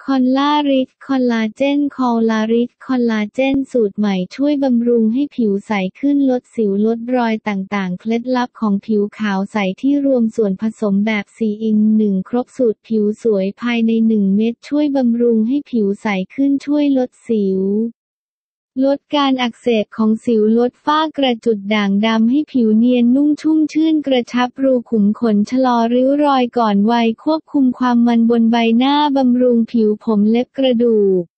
คอลลาริชคอลลาเจนคอลลาริชคอลลาเจนสูตรใหม่ช่วยบำรุงให้ผิวใสขึ้นลดสิวลดรอยต่างๆเคล็ดลับของผิวขาวใสที่รวมส่วนผสมแบบ4 in 1ครบสูตรผิวสวยภายใน1 เม็ดช่วยบำรุงให้ผิวใสขึ้นช่วยลดสิวลดการอักเสบของสิวลดฝ้ากระจุดด่างดำให้ผิวเนียนนุ่มชุ่มชื่นกระชับรูขุมขนชะลอริ้วรอยก่อนวัยควบคุมความมันบนใบหน้าบำรุงผิวผมเล็บกระดูก